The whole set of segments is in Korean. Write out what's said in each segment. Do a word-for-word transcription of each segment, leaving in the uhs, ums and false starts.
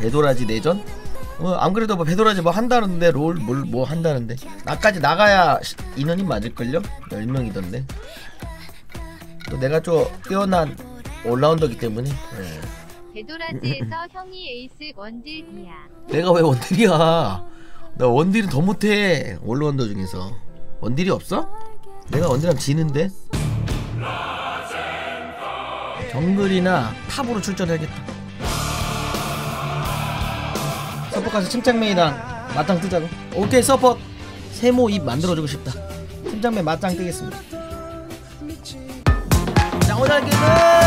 배도라지 내전? 어, 안 그래도 뭐 배도라지 뭐 한다는데 롤 뭘 뭐 한다는데 나까지 나가야 인원이 맞을걸요? 열 명이던데 또 내가 좀 뛰어난 올라운더기 때문에 네. 배도라지에서 형이 에이스 원딜 B야. 내가 왜 원딜이야? 나 원딜은 더 못해. 올라운더 중에서 원딜이 없어? 내가 원딜하면 지는데? 정글이나 탑으로 출전해야겠다. 서폿 가서 침착맨이랑 맞짱 뜨자고. 오케이 서폿 세모 입 만들어주고 싶다. 침착맨 맞짱 뜨겠습니다. 자 오늘 게임은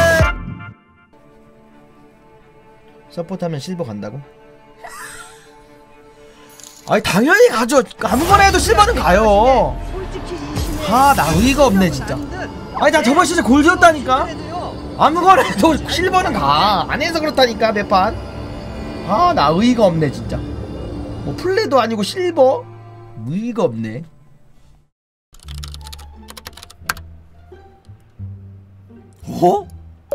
서폿 하면 실버 간다고? 아니 당연히 가죠. 아무거나 해도 실버는 가요. 아 나 의의가 없네 진짜. 아니 나 저번 시즌 골드였다니까. 아무거나 해도 실버는 가. 안 해서 그렇다니까 몇 판. 아 나 의의가 없네 진짜. 뭐 플레도 아니고 실버? 의의가 없네. 어?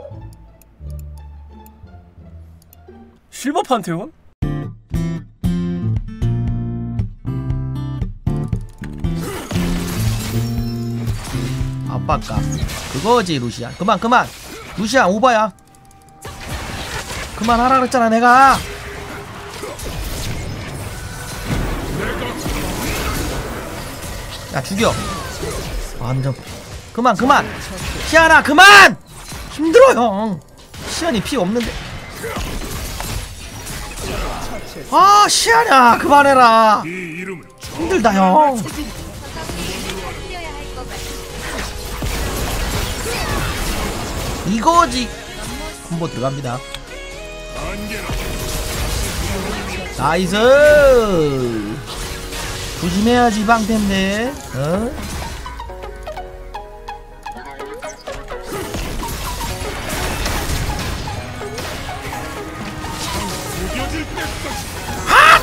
실버 판테온? 아빠까 그거지 루시안. 그만 그만 루시안 오바야. 그만하라 그랬잖아 내가. 야 죽여. 완전 그만 그만 시안아 그만. 힘들어 형. 시안이 피 없는데. 아 시안아 그만해라. 힘들다 형. 이거지. 콤보 들어갑니다. 나이스. 조심해야지 방템네. 어? 아!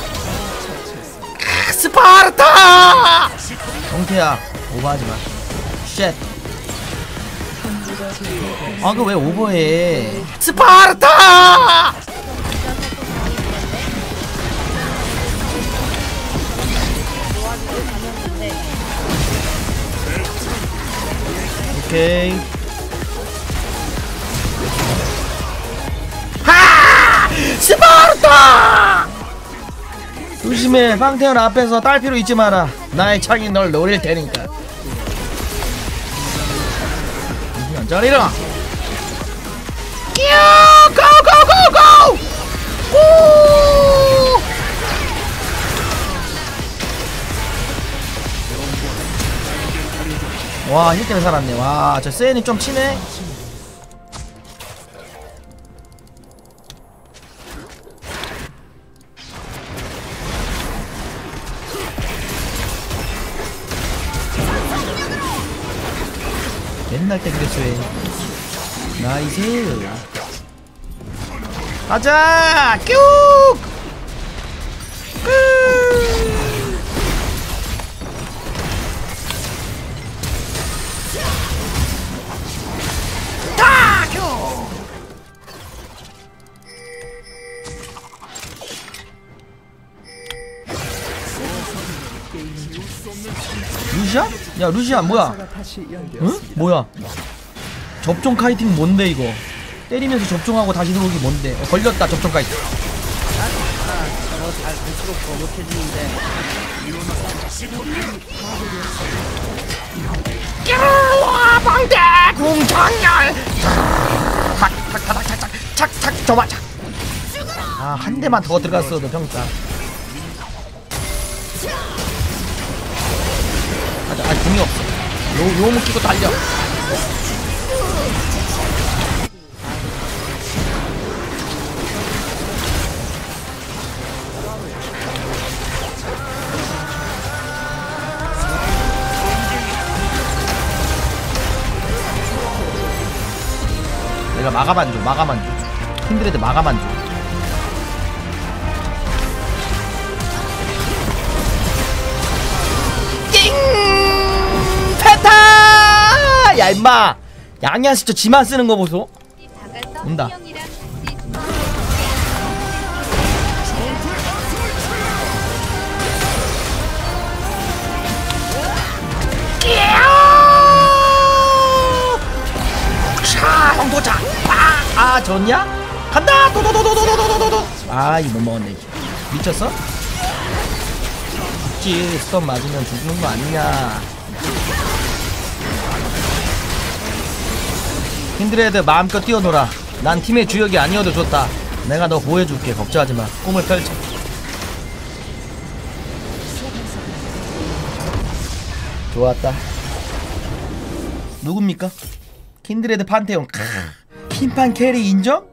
스파르타! 정태야 오버하지마. 쉣. 아 그거 왜 오버해. 스파르타! 오케이. 하! 스파르타! 조심해. 방태현 앞에서 딸피로 있지 마라. 나의 창이 널 노릴 테니까. 자리라. 야! 고고고고! 오! 와, 힐 때문에 살았네. 와, 저 세인이 좀 치네. 맨날 때 그랬어. 나이스. 가자. 뀨. 타. 뀨. 루시안? 야 루시안 뭐야? 응? 뭐야? 접종 카이팅 뭔데 이거? 때리면서 접종하고 다시 들어오기 뭔데? 어, 걸렸다 접종 카이팅. 저거 잘 볼수록 더 못해지는데. 와 방대 궁창열. 탁탁탁탁탁 착착 저마 착. 아 한 대만 더 들어갔어도 평타. 아직 아직 궁이 없어. 요 요무 끼고 달려. 내가 마감안줘 마감안줘. 힘들애들 마감안줘. 띵! 페타! 야 임마 양양 진짜 지만 쓰는 거 보소. 온다. 아 좋냐? 간다! 도도도도도도도도도! 아 이거 못 먹었네 이제. 미쳤어? 죽지. 스톱 맞으면 죽는 거 아니냐. 힌드레드 마음껏 뛰어놀아. 난 팀의 주역이 아니어도 좋다. 내가 너 보호해줄게. 걱정하지마. 꿈을 펼쳐. 좋았다. 누굽니까? 킨드레드 판테온. 흰판 캐리 인정?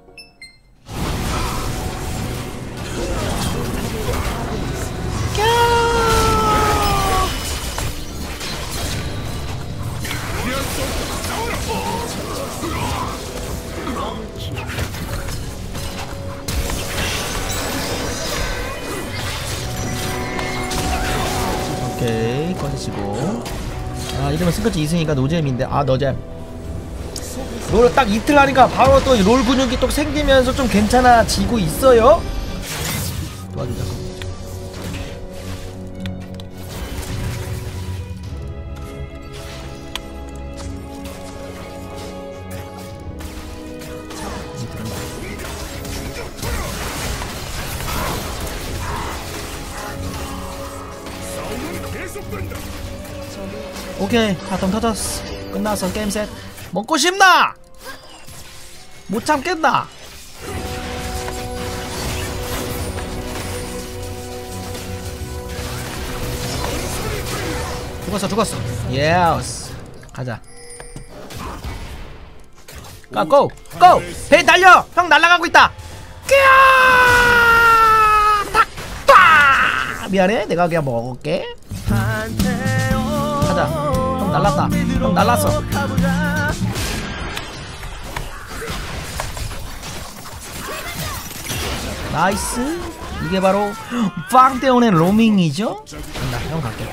오케이 꺼내시고. 아 이러면 스커치 이승이가 노잼인데. 아 너잼 롤 딱 이틀 하니까 바로 또 롤 근육이 또 생기면서 좀 괜찮아지고 있어요. 도와주자고. 오케이 바텀 터졌어. 끝났어 게임 셋. 먹고 싶나? 못 참겠나? 죽었어 죽었어. 예스 가자. 가 고! 고! 배 달려! 형 날아가고 있다! 끼야! 탁! 딱! 미안해 내가 그냥 먹을게. 가자. 형 날랐다. 형 날랐어. 나이스. 이게 바로 빵테온의 로밍이죠? 간다. 형 갈게.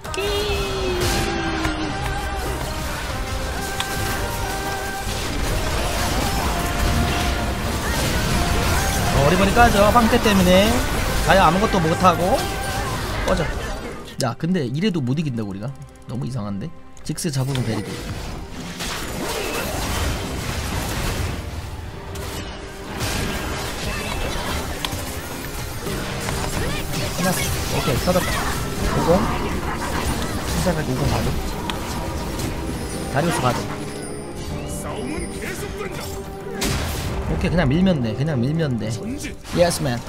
어, 어리버리 까져. 빵테 때문에. 가야 아무것도 못하고. 꺼져. 야 근데 이래도 못 이긴다고 우리가? 너무 이상한데? 직스 잡으면 베리드. 끝났어. 오케이 터졌다. 오공 시작하기 오공 가죠. 다리우스 가죠. 오케이 그냥 밀면 돼. 그냥 밀면 돼. 예스 맨.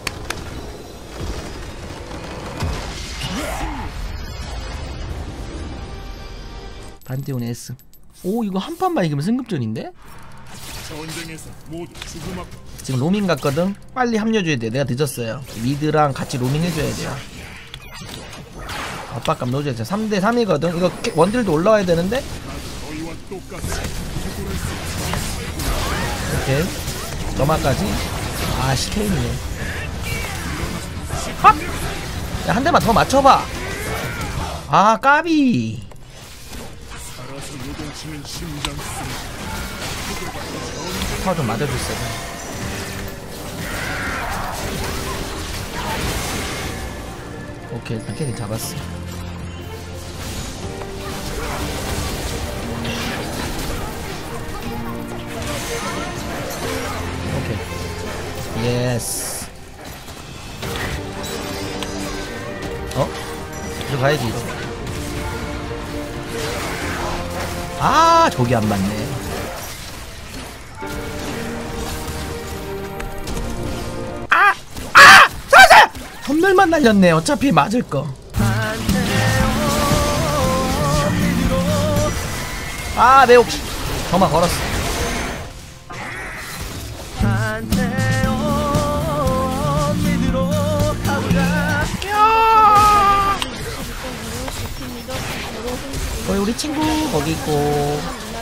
판테온 S. 오 이거 한 판만 이기면 승급전인데? 지금 로밍 갔거든? 빨리 합류해줘야 돼. 내가 늦었어요. 미드랑 같이 로밍 해줘야 돼요. 압박감 넣어줘야 돼. 삼 대 삼이거든? 이거 원딜도 올라와야 되는데? 오케이 점화까지. 아 시케이네. 핫! 야 한 대만 더 맞춰봐. 아 까비. 파워 좀 맞아줬어요. 오케이 일단 캐리 잡았어. 오케이 예스. 어? 들어가야지 이거. 아 저기 안 맞네. 아! 아! 살살! 선멸만 날렸네. 어차피 맞을 거. 아 내 혹시 점화 걸었어. 거기 우리 친구 거기 있고.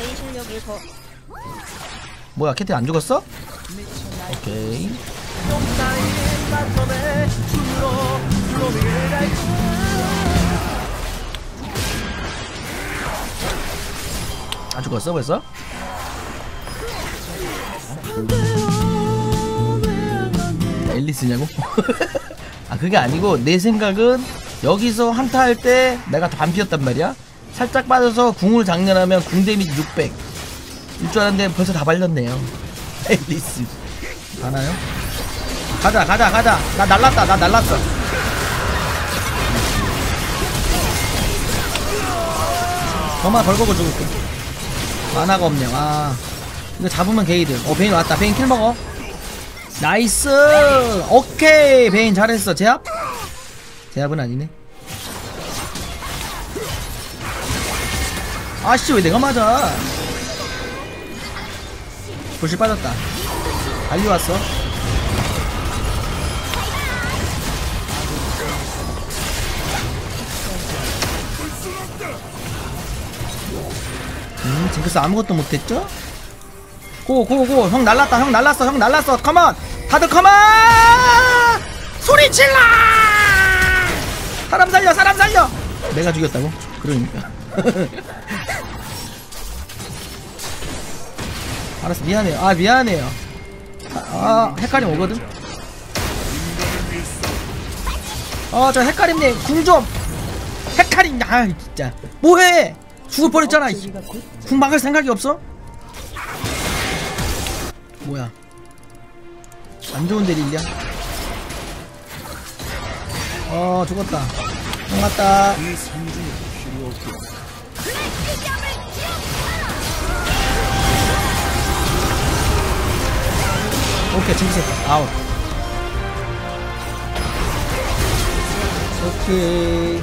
뭐야 캐티 안 죽었어? 오케이. 아 죽었어 벌써? 앨리스냐고? 아 그게 아니고 내 생각은 여기서 한타 할 때 내가 반피였단 말이야. 살짝 빠져서 궁을 장렬하면 궁 데미지 육백 일 줄 알았는데 벌써 다 발렸네요. 앨리스 가나요? 가자 가자 가자. 나 날랐다 나 날랐어. 저만 걸고 죽을게. 만화가 없네. 와 이거 잡으면 게이드. 어 베인 왔다. 베인 킬 먹어. 나이스. 오케이 베인 잘했어. 제압? 제압은 아니네. 아씨 왜 내가 맞아. 불실 빠졌다. 달려왔어. 음 징크스 아무것도 못했죠? 고고고 형 날랐다. 형 날랐어. 형 날랐어. 컴온 다들 컴온 소리 질러. 사람 살려 사람 살려. 내가 죽였다고? 그러니까 알았어 미안해요. 아 미안해요. 아, 아 헷갈림 오거든. 어 저 헷갈림님 궁좀. 헷갈림. 아 진짜 뭐해. 죽을 뻔했잖아. 궁 막을 생각이 없어? 뭐야 안 좋은데 릴리야. 어 죽었다. 형 맞다. 오케이 징크스 아웃. 오케이.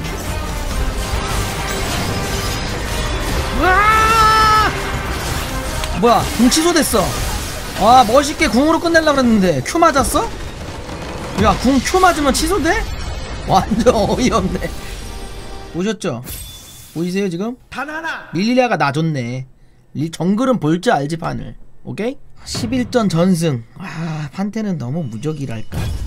으아! 뭐야 궁 취소됐어. 아 멋있게 궁으로 끝내려고 그랬는데 큐 맞았어? 야 궁 큐 맞으면 취소돼? 완전 어이없네. 보셨죠? 보이세요 지금? 릴리아가 놔줬네. 리 정글은 볼 줄 알지 판을. 오케이? 십일 전 전승. 아 판테는 너무 무적이랄까.